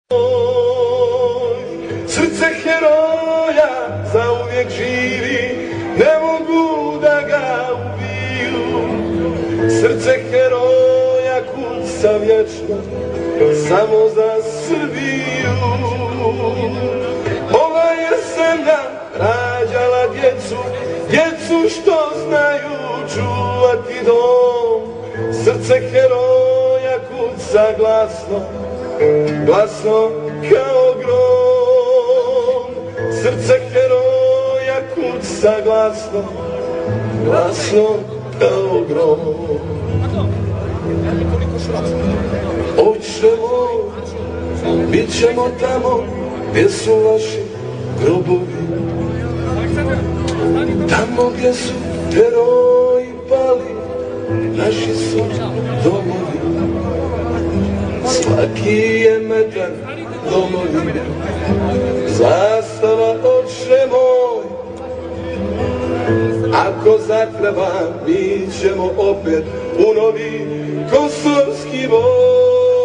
Srce heroja zauvijek živi, ne mogu da ga ubiju. Srce heroja kuca vječno, samo za Srbiju. Ova jesena rađala djecu, djecu što znaju čuvati dom. Srce heroja kuca glasno, glasno kao grom. Srce heroja kuca glasno, glasno kao grom. Oćemo, bit ćemo tamo gdje su vaši grobovi, tamo gdje su heroji pali, naši su domovi. Svaki je metar domovi, zastava oče moj. Ako zatreba, mi ćemo opet u novi kosovski boj.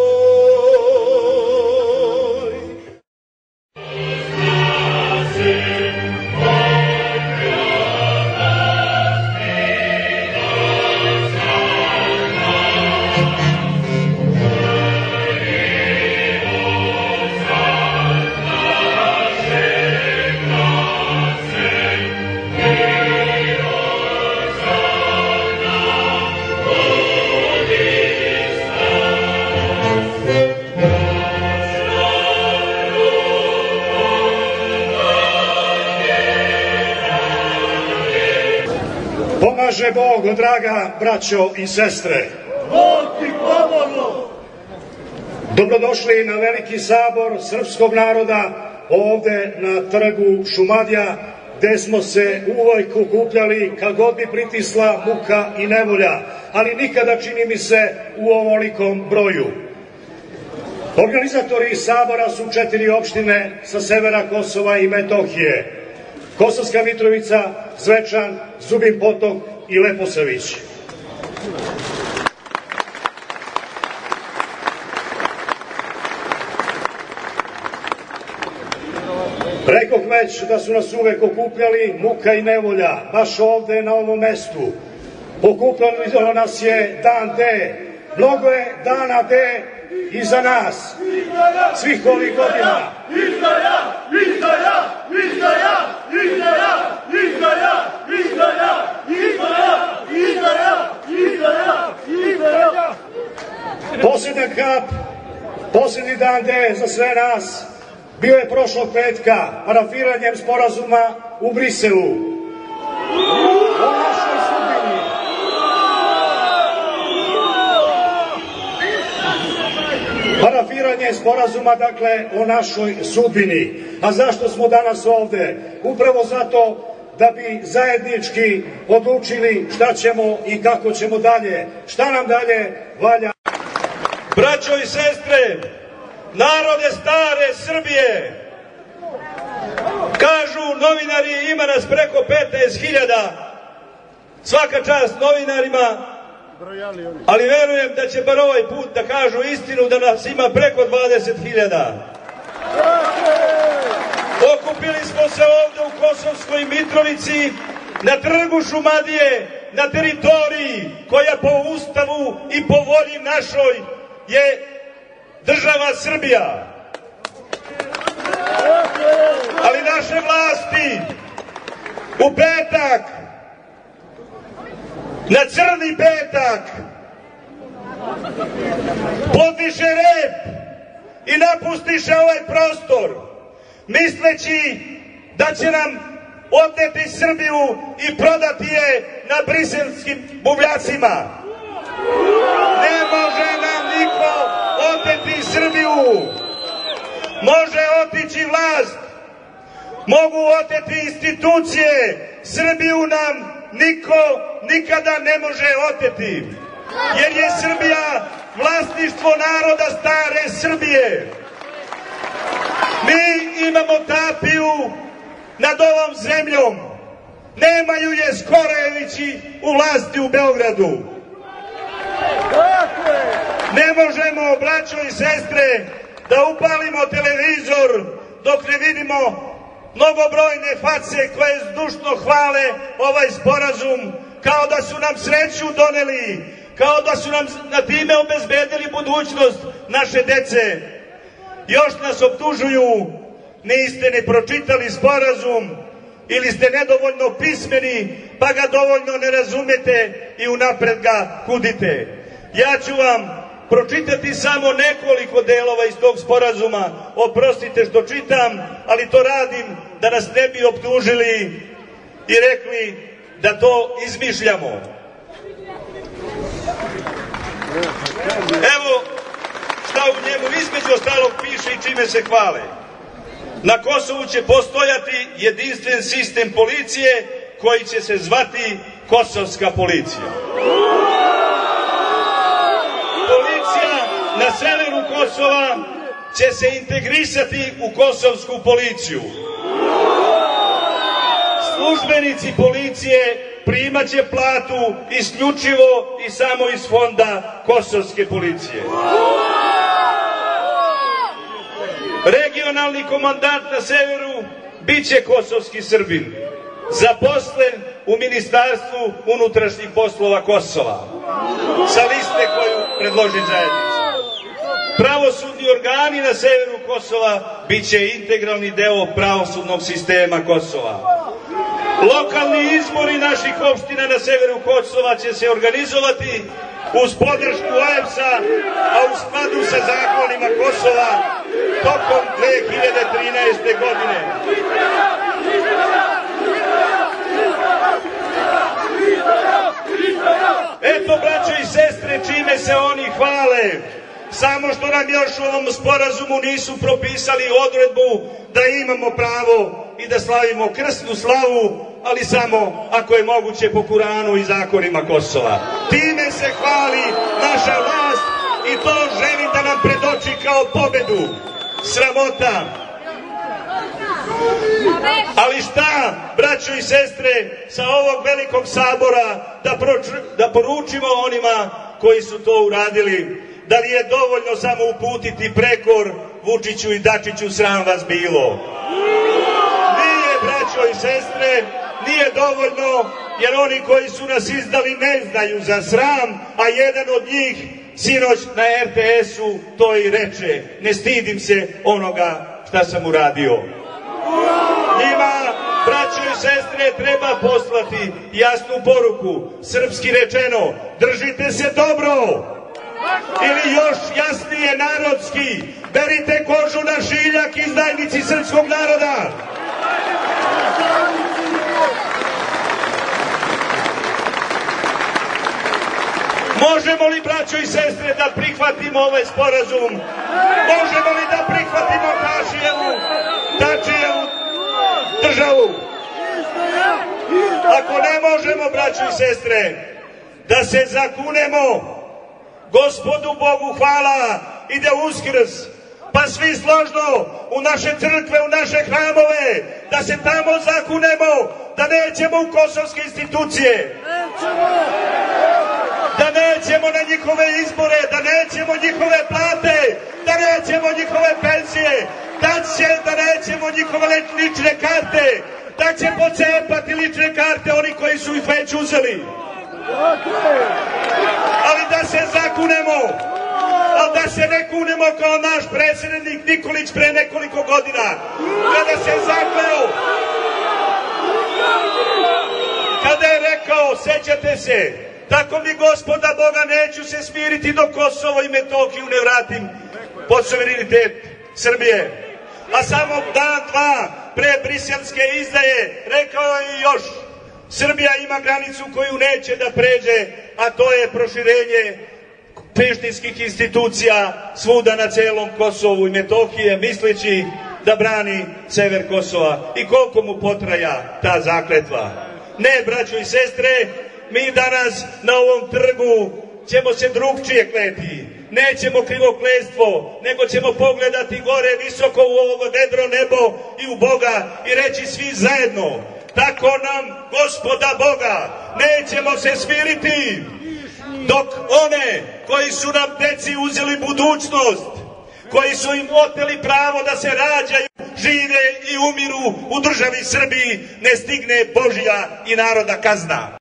Pomaže Bog, draga braćo i sestre. Bog ti pomoglo! Dobrodošli na veliki sabor srpskog naroda ovde na trgu Šumadija, gde smo se uvijek okupljali kad god bi pritisla muka i nevolja, ali nikada, čini mi se, u ovolikom broju. Organizatori sabora su 4 opštine sa severa Kosova i Metohije: Kosovska Mitrovica, Zvečan, Zubin Potok i Leposavić. Rekoh već da su nas uvek okupljali muka i nevolja, baš ovde na ovom mestu. Okupljalo nas je dan D, mnogo je dana D iza nas, svih ovih godina. Posljednja kap, posljednji dan D za sve nas bio je prošlog petka, parafiranjem sporazuma u Briselu o našoj sudbini. Parafiranje sporazuma, dakle, o našoj sudbini. A zašto smo danas ovde? Upravo zato da bi zajednički odlučili šta ćemo i kako ćemo dalje. Šta nam dalje valja? Braćo i sestre, narode stare Srbije, kažu novinari, ima nas preko 15.000, svaka čast novinarima, ali verujem da će bar ovaj put da kažu istinu, da nas ima preko 20.000. Okupili smo se ovde u Kosovskoj Mitrovici, na trgu Šumadije, na teritoriji koja po Ustavu i po volji našoj je država Srbija. Ali naše vlasti u petak, na crni petak, podviše rep i napustiše ovaj prostor, misleći da će nam oteti Srbiju i prodati je na briselskim buvljacima. Ne može nam niko oteti Srbiju. Može otići vlast, mogu oteti institucije, Srbiju nam niko nikada ne može oteti, jer je Srbija vlasništvo naroda stare Srbije. Mi imamo tapiju nad ovom zemljom, nemaju je Skorevići u vlasti u Beogradu. Ne možemo, braćo i sestre, da upalimo televizor dok ne vidimo mnogobrojne face koje zdušno hvale ovaj sporazum, kao da su nam sreću doneli, kao da su nam na time obezbedili budućnost naše dece. Još nas optužuju, niste ni pročitali sporazum ili ste nedovoljno pismeni, pa ga dovoljno ne razumete i unapred ga kudite. Ja ću vam pročitati samo nekoliko delova iz tog sporazuma. Oprostite što čitam, ali to radim da nas ne bi optužili i rekli da to izmišljamo. Evo šta u njemu između ostalog piše i čime se hvale. Na Kosovu će postojati jedinstven sistem policije koji će se zvati Kosovska policija. Policija na severu Kosova će se integrisati u Kosovsku policiju. Službenici policije primaće platu isključivo i samo iz fonda Kosovske policije. Regionalni komandant na severu biće kosovski Srbin, zaposlen u Ministarstvu unutrašnjih poslova Kosova, sa liste koju predloži zajednica. Pravosudni organi na severu Kosova biće integralni deo pravosudnog sistema Kosova. Lokalni izbori naših opština na severu Kosova će se organizovati uz podršku OEBS-a, a u skladu sa zakonima Kosova tokom 2013. godine. Eto, braćo i sestre, čime se oni hvale. Samo što nam još u ovom sporazumu nisu propisali odredbu da imamo pravo i da slavimo krsnu slavu, ali samo ako je moguće po Kuranu i zakonima Kosova. Time se hvali naša vlast i to želim da nam predoči kao pobedu. Sramota. Ali šta, braćo i sestre, sa ovog velikog sabora da poručimo onima koji su to uradili? Da li je dovoljno samo uputiti prekor Vučiću i Dačiću, sram vas bilo? Nije, braćo i sestre, nije dovoljno, jer oni koji su nas izdali ne znaju za sram, a jedan od njih sinoć na RTS-u to i reče: ne stidim se onoga šta sam uradio. Njima, braćo i sestre, treba poslati jasnu poruku, srpski rečeno, držite se dobro. Ili još jasnije narodski, berite kožu na šiljak, izdajnici srpskog naroda. Možemo li, braćo i sestre, da prihvatimo ovaj sporazum? Možemo li da prihvatimo Tačijevu državu? Ako ne možemo, braćo i sestre, da se zakunemo Gospodu Bogu hvala, ide Uskrs, pa svi složno u naše crkve, u naše hramove, da se tamo zakunemo da nećemo u kosovske institucije, da nećemo na njihove izbore, da nećemo njihove plate, da nećemo njihove penzije, da nećemo njihove lične karte, da će pocepati lične karte oni koji su ih već uzeli. Ali da se zakunemo, ali da se ne kunemo kao naš predsjednik Nikolić pre nekoliko godina, kada se zakleo, kada je rekao, sećate se, tako mi Gospoda Boga neću se smiriti dok Kosovo i Metohiju ne vratim pod suverenitet Srbije. A samo dan, dva pre briselske izdaje rekao je još: Srbija ima granicu koju neće da pređe, a to je proširenje prištinskih institucija svuda na celom Kosovu i Metohije, misleći da brani sever Kosova. I koliko mu potraja ta zakletva? Ne, braćo i sestre, mi danas na ovom trgu ćemo se drugčije kleti. Nećemo krivokletstvo, nego ćemo pogledati gore visoko u ovo vedro nebo i u Boga i reći svi zajedno: tako nam Gospoda Boga, nećemo se smiriti dok one koji su nam deci uzeli budućnost, koji su im oteli pravo da se rađaju, žive i umiru u državi Srbiji, ne stigne Božja i narodna kazna.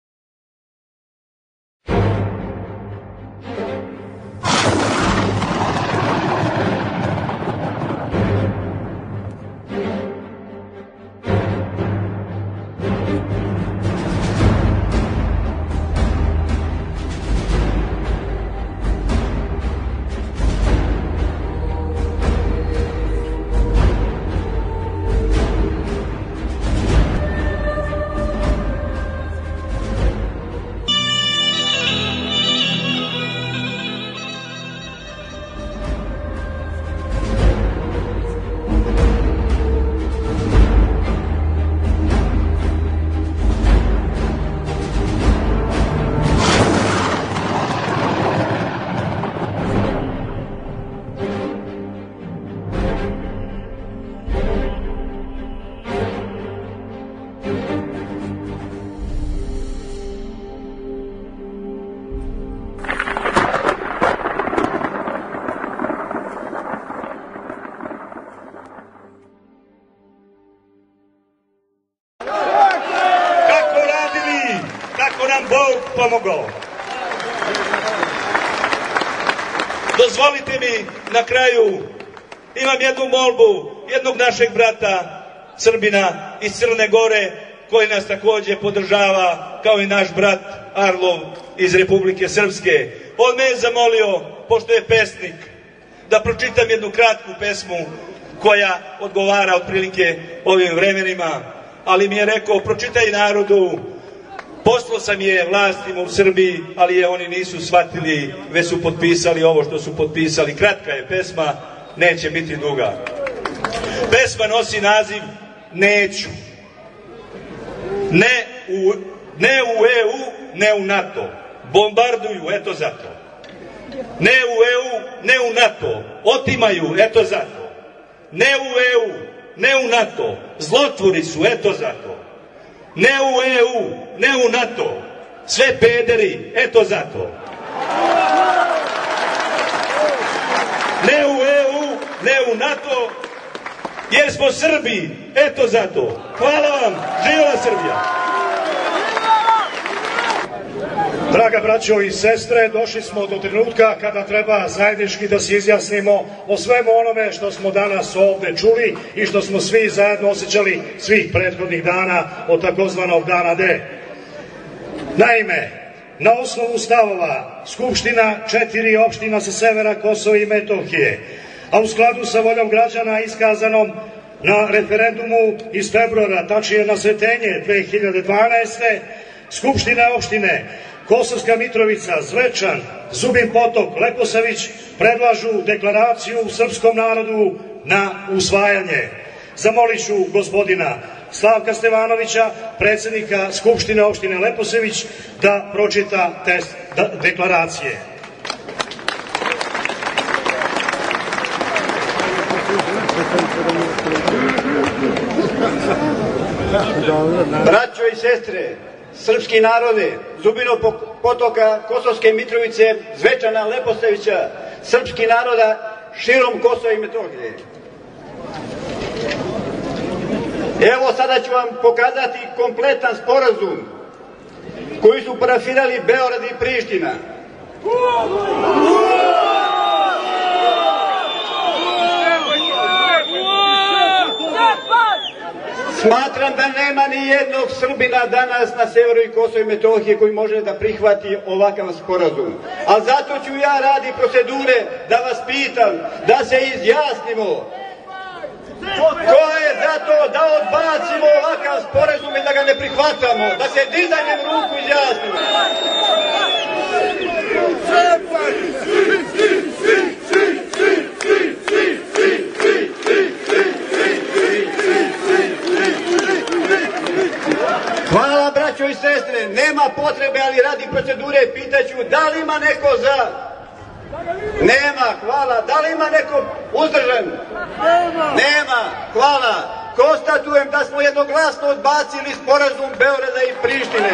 Bog pomogao. Dozvolite mi na kraju, imam jednu molbu jednog našeg brata Srbina iz Crne Gore, koji nas takođe podržava, kao i naš brat Arlov iz Republike Srpske. On me je zamolio, pošto je pesnik, da pročitam jednu kratku pesmu koja odgovara otprilike ovim vremenima, ali mi je rekao, pročitaj narodu. Poslao sam je vlastima u Srbiji, ali je oni nisu shvatili, već su potpisali ovo što su potpisali. Kratka je pesma, neće biti duga. Pesma nosi naziv Neću. Ne u EU, ne u NATO. Bombarduju, eto zato. Ne u EU, ne u NATO. Otimaju, eto zato. Ne u EU, ne u NATO. Zlotvori su, eto zato. Ne u EU, ne u NATO, sve pederi, eto zato. Ne u EU, ne u NATO, jer smo Srbi, eto zato. Hvala vam, živjela Srbija. Draga braćo i sestre, došli smo do trenutka kada treba zajednički da se izjasnimo o svemu onome što smo danas ovde čuli i što smo svi zajedno osjećali svih prethodnih dana od takozvanog dana D. Naime, na osnovu stavova Skupština 4 opština sa severa Kosova i Metohije, a u skladu sa voljom građana iskazanom na referendumu iz februara, tačnije na Sretenje 2012. Skupština opštine Kosovska Mitrovica, Zvečan, Zubin Potok, Leposavić predlažu deklaraciju srpskom narodu na usvajanje. Zamolit ću gospodina Slavka Stevanovića, predsjednika Skupštine opštine Leposavić, da pročita tekst deklaracije. Braćo i sestre, srpski narode, Zubinog Potoka, Kosovske Mitrovice, Zvečana, Leposavića, srpski naroda širom Kosova i Metohije. Evo sada ću vam pokazati kompletan sporazum koji su parafirali Beograd i Priština. Smatram da nema ni jednog Srbina danas na severu i Kosovo i Metohije koji može da prihvati ovakav sporazum. A zato ću ja radi procedure da vas pitam, da se izjasnimo. Ko je za to da odbacimo ovakav sporazum i da ga ne prihvatamo, da se dizanjem ruku izjasnimo. Hvala braćo i sestre, nema potrebe, ali radi procedure pitaću da li ima neko za? Nema, hvala. Da li ima neko uzdržan? Nema, hvala. Konstatujem da smo jednoglasno odbacili sporazum Beograda i Prištine.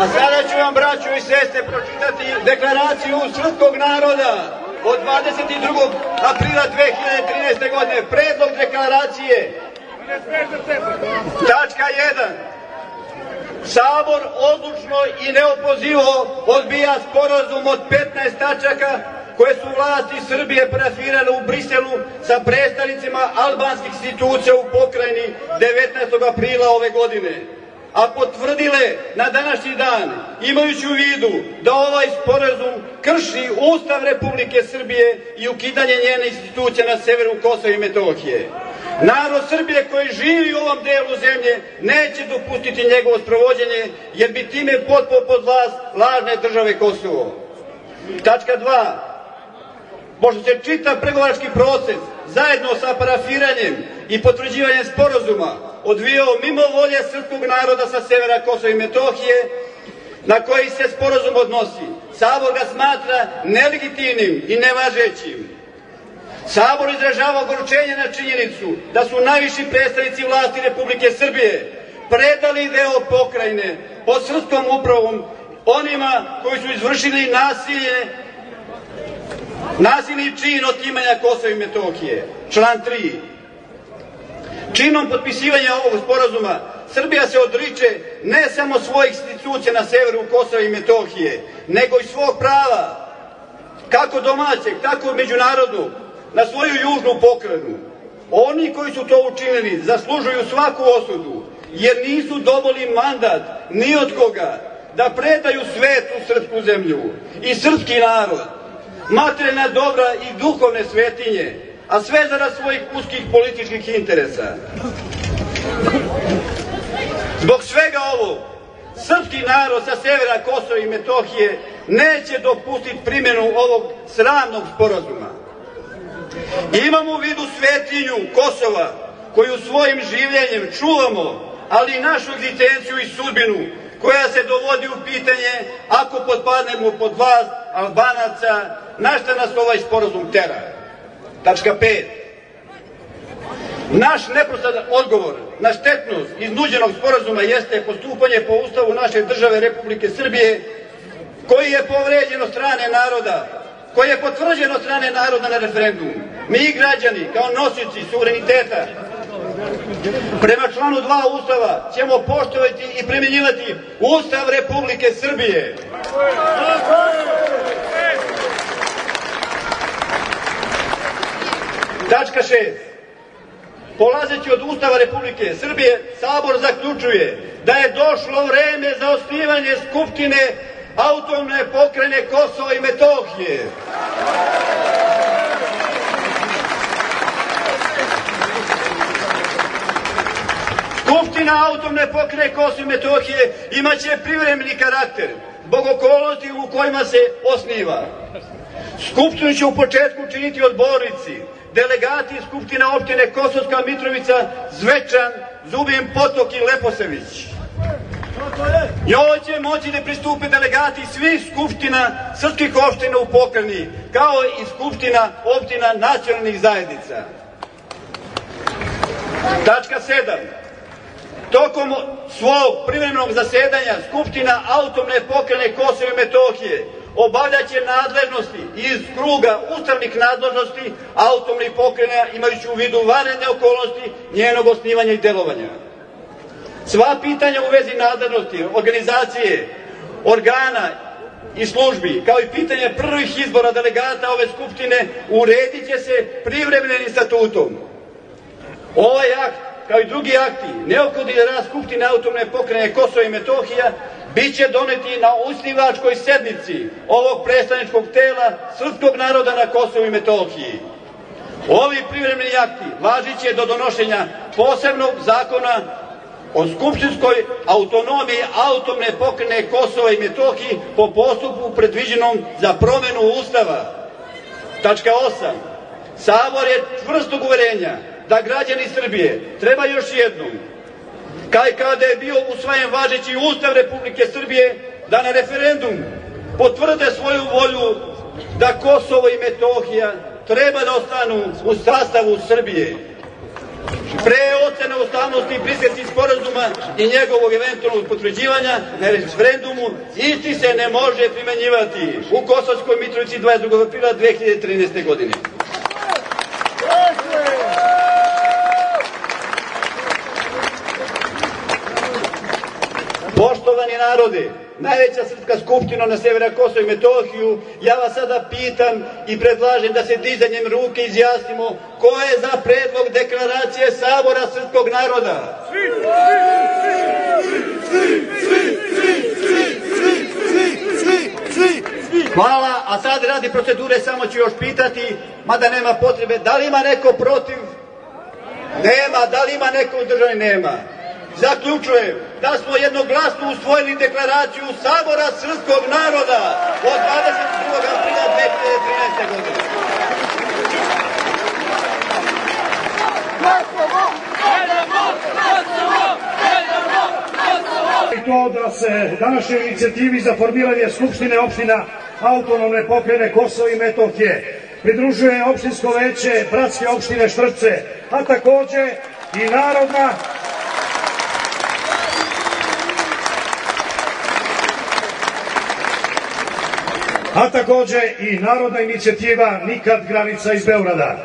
A sada ću vam, braćo i sestre, pročitati deklaraciju srpskog naroda od 22. aprila 2013. godine. Predlog deklaracije. Tačka 1. Sabor odlučno i neopozivo odbija sporazum od 15 tačaka koje su vlasti Srbije parafirale u Briselu sa predstavnicima albanskih institucija u pokrajini 19. aprila ove godine, a potvrdile na današnji dan, imajući u vidu da ovaj sporazum krši Ustav Republike Srbije i ukidanje njene institucije na severu Kosova i Metohije. Narod Srbije koji živi u ovom delu zemlje neće dopustiti njegovo sprovođenje, jer bi time potpao pod vlast lažne države Kosovo. Tačka 2. Pošto se čitav pregovarački proces zajedno sa parafiranjem i potvrđivanjem sporazuma odvijao mimo volje srpskog naroda sa severa Kosova i Metohije, na koji se sporazum odnosi, Sabor ga smatra nelegitimnim i nevažećim. Sabor izražava ogorčenje na činjenicu da su najviši predstavnici vlasti Republike Srbije predali deo pokrajine pod srpskom upravom onima koji su izvršili nasilni čin otimanja Kosova i Metohije. Član 3. Činom potpisivanja ovog sporazuma Srbija se odriče ne samo svojih institucija na severu Kosova i Metohije, nego i svog prava, kako domaćeg, tako i međunarodnog, na svoju južnu pokrajinu. Oni koji su to učinili zaslužuju svaku osudu, jer nisu dobili mandat ni od koga da predaju svetu srpsku zemlju i srpski narod, materijalna dobra i duhovne svetinje, a sve zarad svojih uskih političkih interesa. Zbog svega ovog, srpski narod sa severa Kosova i Metohije neće dopustiti primjenu ovog sramnog sporazuma. Imamo u vidu svetinju Kosova, koju svojim življenjem čuvamo, ali i našu egzistenciju i sudbinu, koja se dovodi u pitanje ako potpadnemo pod vlast Albanaca, na šta nas ovaj sporazum tera. Tačka 5. Naš neposredan odgovor na štetnost iznuđenog sporazuma jeste postupanje po Ustavu naše države Republike Srbije, koji je povređen od strane naroda, koji je potvrđen od strane naroda na referendumu. Mi građani, kao nosioci suvereniteta, prema članu 2 Ustava ćemo poštovati i primjenjivati Ustav Republike Srbije. Tačka 6. Polazeći od Ustava Republike Srbije, Sabor zaključuje da je došlo vreme za osnivanje Skupštine autonomne pokrajine Kosova i Metohije. Skupština autonomne pokrajine Kosova i Metohije imaće privremeni karakter zbog okolnosti u kojima se osniva. Skupštinu će u početku činiti odbornici, delegati Skupština opštine Kosovska Mitrovica, Zvečan, Zubin Potok i Leposević. Njoj će moći da pristupe delegati svih skupština srpskih opština u pokrajini, kao i skupština opština nacionalnih zajednica. Tačka 7. Tokom svog privremenog zasedanja Skupština autonomne pokrajine Kosova i Metohije obavljaće nadležnosti iz kruga ustavnih nadležnosti autonomnih pokrajina, imajući u vidu vanredne okolnosti njenog osnivanja i delovanja. Sva pitanja u vezi nadležnosti, organizacije, organa i službi, kao i pitanje prvih izbora delegata ove skupštine, uredit će se privremenim statutom. Ovaj akt, kao i drugi akti, neophodni za rad Skupštine autonomne pokrajine Kosova i Metohija, bit će doneti na osnivačkoj sednici ovog predstavničkog tela srpskog naroda na Kosovu i Metohiji. Ovi privremeni akti važit će do donošenja posebnog zakona o skupštinskoj autonomiji autonomne pokrajine Kosova i Metohije po postupku predviđenom za promenu Ustava. Tačka 8. Sabor je čvrstog uverenja da građani Srbije treba još jednom, kao i kada je bio usvojen važeći Ustav Republike Srbije, da na referendum potvrde svoju volju da Kosovo i Metohija treba da ostanu u sastavu Srbije. pre ocene ustavnosti Briselskih sporazuma i njegovog eventualnog potvrđivanja na referendumu, isti se ne može primenjivati u Kosovskoj Mitrovici 22. aprila 2013. godine. Poštovani narode, najveća srpska skupština na severa Kosova i Metohiju, ja vas sada pitam i predlažem da se dizanjem ruke izjasnimo ko je za predlog deklaracije Sabora srpskog naroda. Hvala, a sad radi procedure samo ću još pitati, mada nema potrebe, da li ima neko protiv? Nema, da li ima neko uzdržan? Nema. Zaključujem da smo jednoglasno usvojili deklaraciju Sabora srpskog naroda od 22. aprila 2013. godine. I to da se današnjoj inicijativi za formiranje Skupštine opština Autonomne pokrajine Kosova i Metohije pridružuje opštinsko veće bratske opštine Štrpce, a takođe i narodna inicijativa Nikad granica iz Beograda.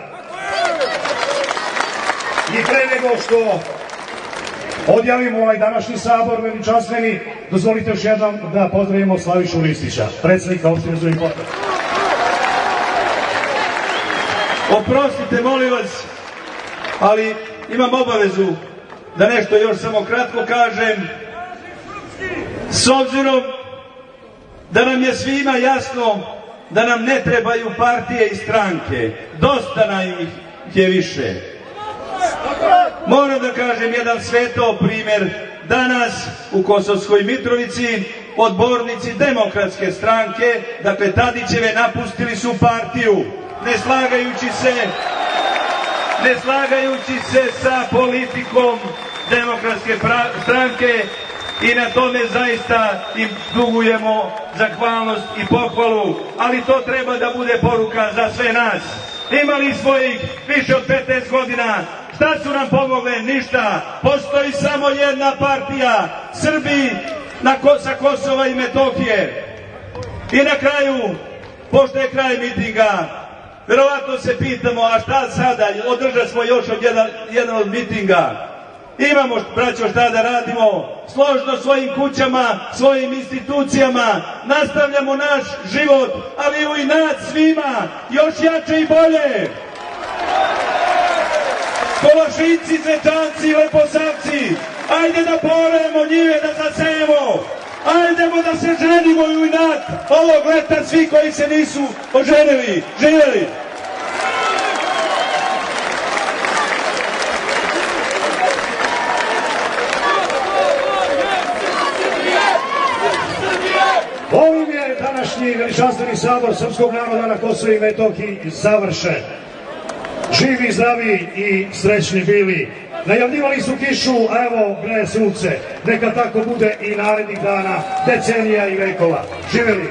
I pre nego što odjavimo ovaj današnji sabor veličanstveni, dozvolite još jednom da pozdravimo Slavišu Ristića, predsednika opštine Zubin Potok. Oprostite, molim vas, ali imam obavezu da nešto još samo kratko kažem. S obzirom da nam je svima jasno da nam ne trebaju partije i stranke, dosta nam ih je više. Moram da kažem jedan svetao primer. Danas u Kosovskoj Mitrovici odbornici Demokratske stranke, dakle Tadićeve, napustili su partiju, ne slagajući se sa politikom Demokratske stranke, i na tome zaista im dugujemo zahvalnost i pohvalu, ali to treba da bude poruka za sve nas. Imali smo ih više od 15 godina, šta su nam pomogle? Ništa. Postoji samo jedna partija, Srbi sa Kosova i Metohije. I na kraju, pošto je kraj mitinga, verovatno se pitamo, a šta sada? Održali smo još jedan od mitinga. Imamo, braćo, šta da radimo, složno svojim kućama, svojim institucijama, nastavljamo naš život, ali u inat svima, još jače i bolje. Kolašinci, Zvečanci, Leposavci, ajde da poremo njive, da zasejemo, ajdemo da se ženimo u inat ovog leta, svi koji se nisu oženili. Živjeli! Ovim je današnji veličanstveni sabor srpskog naroda na Kosovu i Metohiji završen. Živi, zdravi i srećni bili. Najavljivali su kišu, a evo greje sunce. Neka tako bude i narednih dana, decenija i vekova. Živeli!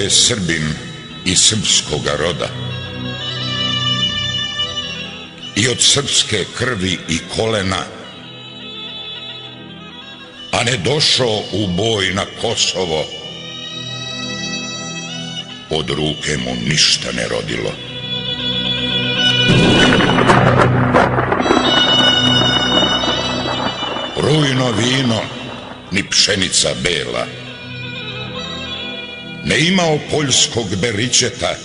je Srbin iz srpskoga roda i od srpske krvi i kolena, a ne došao u boj na Kosovo, od ruke mu ništa ne rodilo. Rujno vino, ni pšenica bela, ne imao poljskog beričeta,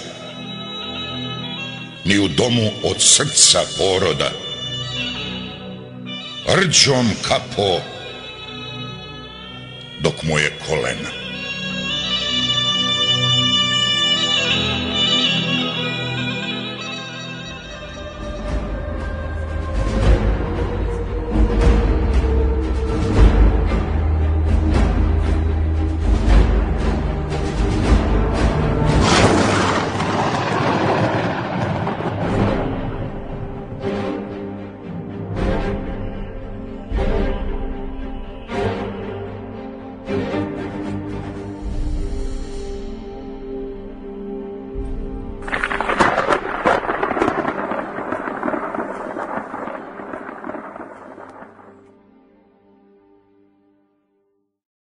ni u domu od srca poroda. Rđom kapo dok mu je kolena.